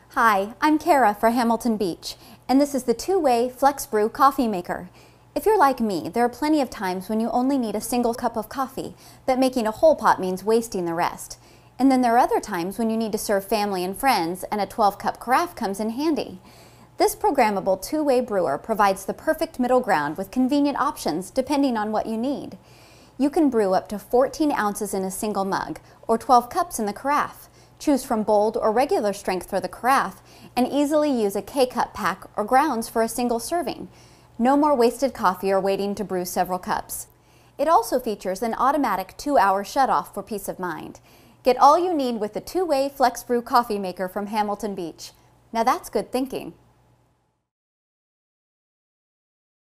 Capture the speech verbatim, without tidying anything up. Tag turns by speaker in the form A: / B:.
A: Hi, I'm Kara for Hamilton Beach, and this is the two-way FlexBrew coffee maker. If you're like me, there are plenty of times when you only need a single cup of coffee, but making a whole pot means wasting the rest. And then there are other times when you need to serve family and friends, and a twelve cup carafe comes in handy. This programmable two-way brewer provides the perfect middle ground with convenient options depending on what you need. You can brew up to fourteen ounces in a single mug, or twelve cups in the carafe. Choose from bold or regular strength for the carafe, and easily use a K-cup pack or grounds for a single serving. No more wasted coffee or waiting to brew several cups. It also features an automatic two hour shutoff for peace of mind. Get all you need with the two-way FlexBrew coffee maker from Hamilton Beach. Now that's good thinking.